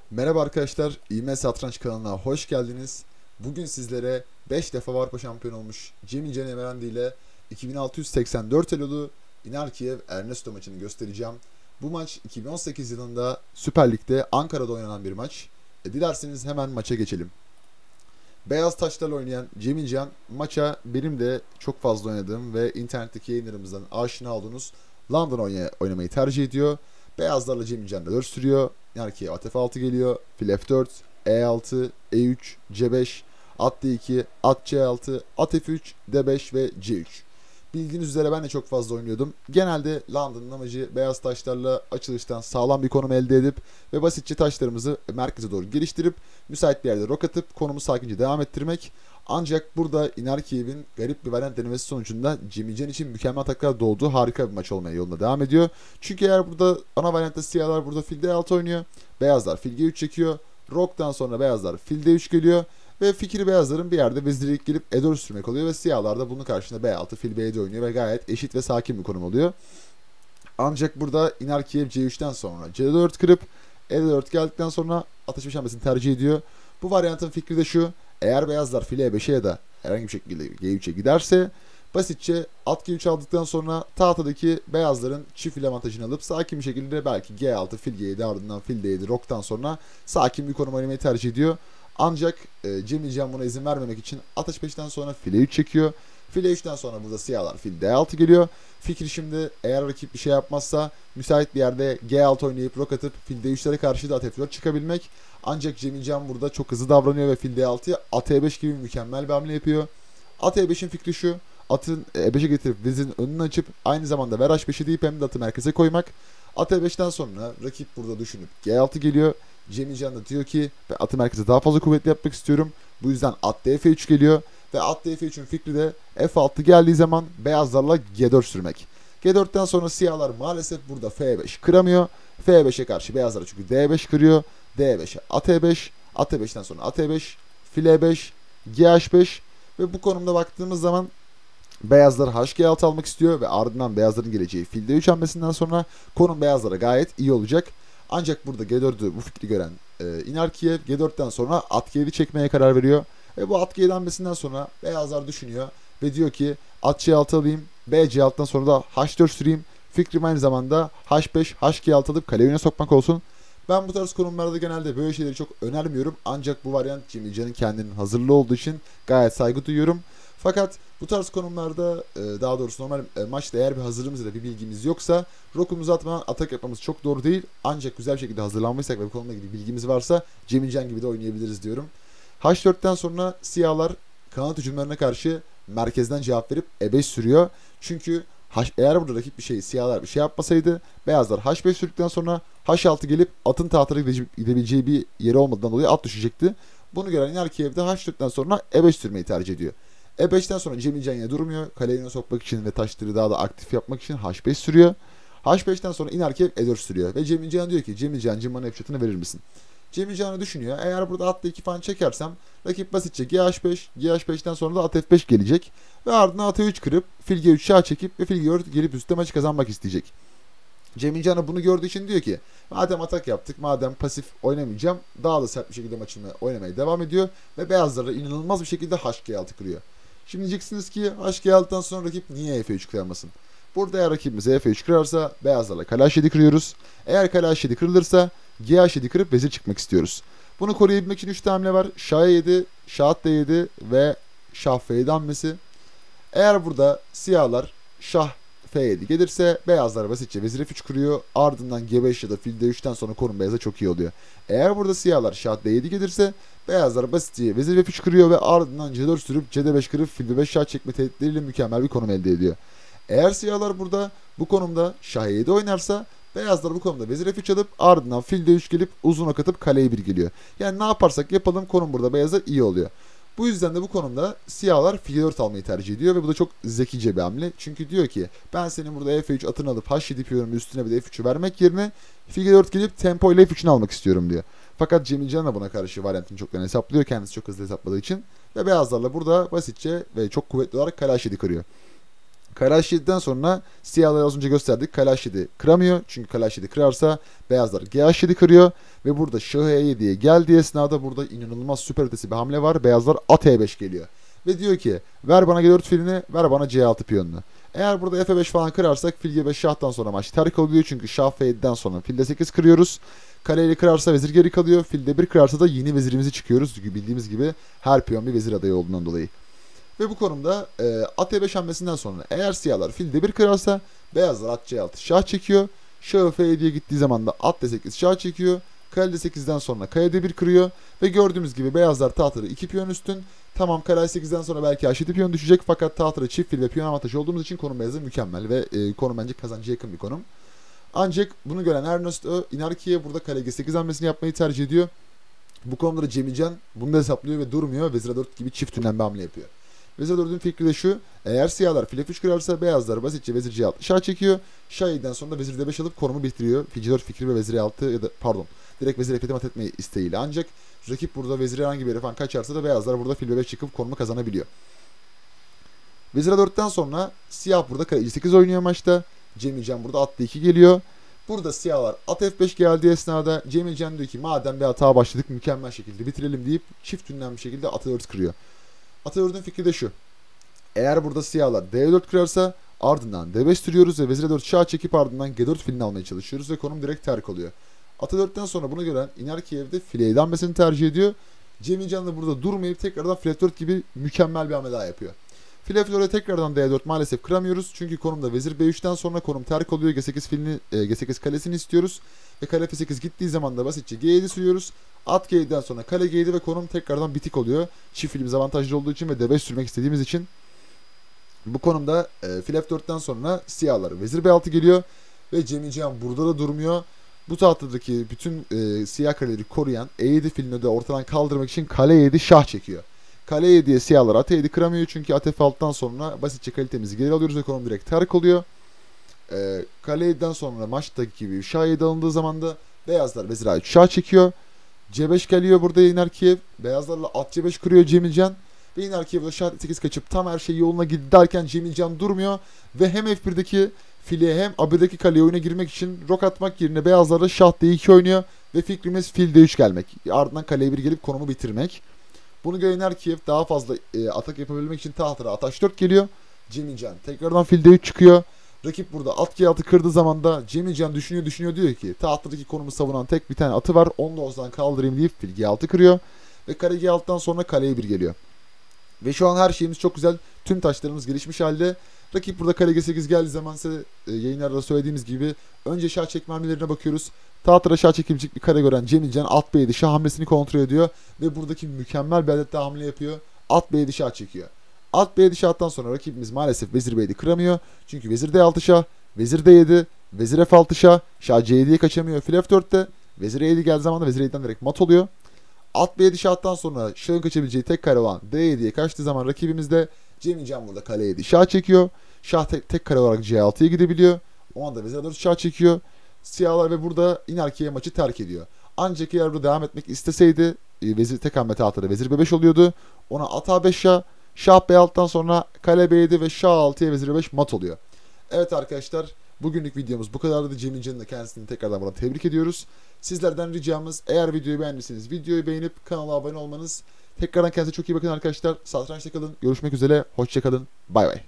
Merhaba arkadaşlar, İğme Satranç kanalına hoş geldiniz. Bugün sizlere 5 defa Avrupa şampiyonu olmuş Cemil Canemerendi ile 2684 Elolu İnarkiyev Ernesto maçını göstereceğim. Bu maç 2018 yılında Süper Lig'de Ankara'da oynanan bir maç. Dilerseniz hemen maça geçelim. Beyaz taşlarla oynayan Cemil Can maça benim de çok fazla oynadığım ve internetteki yayınlarımızdan aşina olduğunuz London oynamayı tercih ediyor. Beyazlarla Cemil Can da 4 sürüyor. Yani ki at F6 geliyor. Fil F4, E6, E3, C5, at D2, at C6, at F3, D5 ve C3. Bildiğiniz üzere ben de çok fazla oynuyordum. Genelde London'ın amacı beyaz taşlarla açılıştan sağlam bir konum elde edip ve basitçe taşlarımızı merkeze doğru geliştirip müsait bir yerde rok atıp konumu sakince devam ettirmek. Ancak burada İnarkiyev'in garip bir variant denemesi sonucunda Cemilcan için mükemmel ataklar doğduğu harika bir maç olmaya yoluna devam ediyor. Çünkü eğer burada ana variantta siyahlar burada fil D6 oynuyor. Beyazlar fil G3 çekiyor. Rok'tan sonra beyazlar fil D3 geliyor. Ve fikri beyazların bir yerde vezirlik gelip E4 sürmek oluyor ve siyahlar da bunun karşısında B6 fil B7 oynuyor ve gayet eşit ve sakin bir konum oluyor. Ancak burada İnarkiyev C3'ten sonra C4 kırıp E4 geldikten sonra atış hamlesini tercih ediyor. Bu varyantın fikri de şu: eğer beyazlar file E5'e ya da herhangi bir şekilde G3'e giderse basitçe at G3 aldıktan sonra tahtadaki beyazların çift fil avantajını alıp sakin bir şekilde belki G6 fil G7 ardından fil D7 roktan sonra sakin bir konum oynamayı tercih ediyor. Ancak Cemil Can buna izin vermemek için at H5'ten sonra file 3 çekiyor. File 3'ten sonra burada siyahlar fil D6 geliyor. Fikri şimdi eğer rakip bir şey yapmazsa müsait bir yerde G6 oynayıp rok atıp fil D3'lere karşı da at F4 çıkabilmek. Ancak Cemil Can burada çok hızlı davranıyor ve fil D6'ya at E5 gibi mükemmel bir hamle yapıyor. At E5'in fikri şu: atın E5'e getirip vezirin önünü açıp aynı zamanda ver H5'i deyip hem de atı merkeze koymak. At E5'ten sonra rakip burada düşünüp G6 geliyor. Cemil Can da diyor ki ben atı merkeze daha fazla kuvvetli yapmak istiyorum. Bu yüzden at F3 geliyor. Ve at F3'ün fikri de F6 geldiği zaman beyazlarla G4 sürmek. G4'ten sonra siyahlar maalesef burada F5 kıramıyor. F5'e karşı beyazlar çünkü D5 kırıyor. D5'e at E5. At E5'ten sonra at E5. Fil E5. GH5. Ve bu konumda baktığımız zaman beyazlar HG6 almak istiyor ve ardından beyazların geleceği fil D3 hamlesinden sonra konum beyazlara gayet iyi olacak. Ancak burada G4'ü bu fikri gören İnarkiyev G4'ten sonra at G7 çekmeye karar veriyor. Ve bu at G7 hamlesinden sonra beyazlar düşünüyor ve diyor ki at C6 alayım, B C6'dan sonra da H4 süreyim. Fikrim aynı zamanda H5, HG6 alıp kale önüne sokmak olsun. Ben bu tarz konumlarda genelde böyle şeyleri çok önermiyorum. Ancak bu varyant Cemil Can'ın kendinin hazırlığı olduğu için gayet saygı duyuyorum. Fakat bu tarz konumlarda daha doğrusu normal maçta eğer bir hazırlığımız ya da bir bilgimiz yoksa rokumuzu atmadan atak yapmamız çok doğru değil. Ancak güzel bir şekilde hazırlanmışsak ve bu konumla ilgili bilgimiz varsa Cemil Can gibi de oynayabiliriz diyorum. H4'ten sonra siyahlar kanat hücumlarına karşı merkezden cevap verip E5 sürüyor. Çünkü eğer burada rakip bir şey siyahlar bir şey yapmasaydı beyazlar H5 sürdükten sonra H6 gelip atın tahtına gidebileceği bir yeri olmadığından dolayı at düşecekti. Bunu gören İnarkiyev de H4'ten sonra E5 sürmeyi tercih ediyor. E5'ten sonra Cemil Can yine durmuyor. Kaleyi önüne sokmak için ve taşları daha da aktif yapmak için H5 sürüyor. H5'ten sonra İnarkiyev E4 sürüyor. Ve Cemil Can diyor ki Cemil Can'cım bana F verir misin? Cemil Can'ı düşünüyor. Eğer burada atla 2 falan çekersem rakip basitçe GH5, GH5'ten sonra da at F5 gelecek. Ve ardından at 3 kırıp fil G3 şah çekip ve fil G4 gelip üstte maçı kazanmak isteyecek. Cemil Can'ı bunu gördüğü için diyor ki madem atak yaptık, madem pasif oynamayacağım, daha da sert bir şekilde maçını oynamaya devam ediyor ve beyazlara inanılmaz bir şekilde HG6 kırıyor. Şimdi diyeceksiniz ki HG6'dan sonra rakip niye F3 kırmasın? Burada eğer rakibimiz F3 kırarsa beyazlarla kale H7 kırıyoruz. Eğer kale H7 kırılırsa GH7 kırıp vezir çıkmak istiyoruz. Bunu koruyabilmek için 3 hamle var. Şah 7, Şah D7 ve Şah F7 hamlesi. Eğer burada siyahlar Şah F7 gelirse beyazlar basitçe vezir F3 kuruyor. Ardından G5 ya da fil D3'ten sonra konum beyaza çok iyi oluyor. Eğer burada siyahlar Şah D7 gelirse beyazlar basitçe vezir F3 kuruyor ve ardından C4 sürüp C5 kırıp fil B5 şah çekme tehditleriyle mükemmel bir konum elde ediyor. Eğer siyahlar burada bu konumda Şah E7 oynarsa beyazlar bu konumda vezir F3 alıp ardından fil D3 gelip uzun ok atıp kaleye 1 geliyor. Yani ne yaparsak yapalım konum burada beyaza iyi oluyor. Bu yüzden de bu konumda siyahlar fil 4 almayı tercih ediyor ve bu da çok zekice bir hamle. Çünkü diyor ki ben senin burada F3 atını alıp H7 piyonumu üstüne bir de F3'ü vermek yerine fil 4 gelip tempo ile F3'ünü almak istiyorum diyor. Fakat Cemil Can da buna karşı varyantını çoktan hesaplıyor. Kendisi çok hızlı hesapladığı için. Ve beyazlarla burada basitçe ve çok kuvvetli olarak kale H7 kırıyor. Kale H7'den sonra siyahları az önce gösterdik. Kale H7 kıramıyor. Çünkü Kale H7 kırarsa beyazlar G7 kırıyor. Ve burada Şah E7'ye geldiği esnada burada inanılmaz süper ötesi bir hamle var. Beyazlar at E5 geliyor. Ve diyor ki ver bana G4 filini, ver bana C6 piyonunu. Eğer burada F5 falan kırarsak fil G5 şahtan sonra maç terk oluyor. Çünkü şah F7'den sonra fil D8 kırıyoruz. Kaleyle kırarsa vezir geri kalıyor. Fil D1 kırarsa da yeni vezirimizi çıkıyoruz. Çünkü bildiğimiz gibi her piyon bir vezir adayı olduğundan dolayı. Ve bu konumda at E5 hamlesinden sonra eğer siyahlar fil D1 kırarsa beyazlar at C6 şah çekiyor. Şah F7'ye gittiği zaman da at D8 şah çekiyor. Kale D8'den sonra kale D1 kırıyor. Ve gördüğümüz gibi beyazlar tahtları 2 piyon üstün. Tamam kale A8'den sonra belki H7 piyon düşecek fakat tahtları çift fil ve piyon avantajı olduğumuz için konum beyazı mükemmel ve konum bence kazancı yakın bir konum. Ancak bunu gören Ernesto Inarki'ye burada kale G8 hamlesini yapmayı tercih ediyor. Bu konuda Cemilcan bunu da hesaplıyor ve durmuyor. Vezir A4 gibi çift ünlem bir hamle yapıyor. Vezir A4'ün fikri de şu. Eğer siyahlar fil F3 kırarsa beyazlar basitçe vezir C6 şah çekiyor. Şah 7'den sonra vezir D5 alıp konumu bitiriyor. Fil C4 fikri ve vezir E6 ya da pardon direkt vezir F7 mat etmeyi isteğiyle. Ancak rakip burada vezir herhangi bir yere falan kaçarsa da beyazlar burada fil B5 çıkıp konumu kazanabiliyor. Vezir A4'ten sonra siyah burada kale E8 oynuyor maçta. Cemilcan burada at D2 geliyor. Burada siyahlar at F5 geldiği esnada Cemilcan diyor ki madem bir hata başladık mükemmel şekilde bitirelim deyip çift ünlem bir şekilde at A4 kırıyor. At A4'ün fikri de şu. Eğer burada siyahlar D4 kırarsa ardından D5 sürüyoruz ve vezir A4 şah çekip ardından G4 filini almaya çalışıyoruz ve konum direkt terk oluyor. At A4'ten sonra bunu gören Inarkiyev file 7 hamlesini tercih ediyor. Cemilcan da burada durmayıp tekrardan file F4 gibi mükemmel bir hamle daha yapıyor. File F4'e tekrardan D4 maalesef kıramıyoruz. Çünkü konumda vezir B3'ten sonra konum terk oluyor. G8 filini, G8 kalesini istiyoruz. Ve kale F8 gittiği zaman da basitçe G7 sürüyoruz. At G7'den sonra kale G7 ve konum tekrardan bitik oluyor. Çift filimiz avantajlı olduğu için ve D5 sürmek istediğimiz için. Bu konumda file F4'ten sonra siyahlar vezir B6 geliyor. Ve Cemilcan burada da durmuyor. Bu tahtadaki bütün siyah kaleleri koruyan E7 filini de ortadan kaldırmak için kale 7 şah çekiyor. Kale 7'ye siyahlar at 7 kıramıyor çünkü at F6'dan sonra basitçe kalitemizi geri alıyoruz ve konum direkt terk oluyor. Kale 7'den sonra maçtaki gibi şah 7 alındığı zaman da beyazlar vezir A3 şah çekiyor. C5 geliyor burada Inarkiyev. Beyazlarla at C5 kırıyor Cemilcan. Ve Inarkiyev'le şah 8 kaçıp tam her şey yoluna giderken Cemilcan durmuyor. Ve hem F1'deki file hem A1'deki kaleye oyuna girmek için rok atmak yerine beyazlarla şah D2 oynuyor. Ve fikrimiz fil D3 gelmek. Ardından kaleye 1 gelip konumu bitirmek. Bunu gören Inarkiyev daha fazla atak yapabilmek için tahtlara at H4 geliyor. Cemilcan tekrardan fil D3 çıkıyor. Rakip burada at G6 kırdığı zaman da Cemilcan düşünüyor diyor ki tahtadaki konumu savunan tek bir tane atı var. Onu da ortadan kaldırayım deyip fil G6 kırıyor. Ve kare G6'dan sonra kaleye 1 geliyor. Ve şu an her şeyimiz çok güzel. Tüm taşlarımız gelişmiş halde. Rakip burada kale G8 geldiği zaman ise yayınlarda söylediğimiz gibi önce şah çekme hamlelerine bakıyoruz. Tahtlara şah çekebilecek bir kare gören Cemilcan at B7 şah hamlesini kontrol ediyor. Ve buradaki mükemmel bir adette hamle yapıyor. At B7 şah çekiyor. At B7 şahtan sonra rakibimiz maalesef vezir B7 kıramıyor. Çünkü vezir D6 şah, vezir D7, vezir F6 şah, şah C7'ye kaçamıyor. Fil F4'te vezir E7 geldiği zaman da vezir E7'den direkt mat oluyor. At B7 şahtan sonra şahın kaçabileceği tek kare olan D7'ye kaçtığı zaman rakibimiz de Cemilcan burada kale 7 şah çekiyor. Şah tek kare olarak C6'ya gidebiliyor. O anda vezir 4 şah çekiyor. Siyahlar ve burada Inarkiyev maçı terk ediyor. Ancak eğer burada devam etmek isteseydi vezir tek hamle tahtları vezir B5 oluyordu. Ona at A5 şah, şah B6'dan sonra kale B7 ve şah 6'ya vezir B5 mat oluyor. Evet arkadaşlar bugünlük videomuz bu kadardı. Cemilcan'ın da kendisini tekrardan burada tebrik ediyoruz. Sizlerden ricamız eğer videoyu beğendiyseniz videoyu beğenip kanala abone olmanız. Tekrardan kendinize çok iyi bakın arkadaşlar. Satrançta kalın. Görüşmek üzere. Hoşça kalın. Bay bay.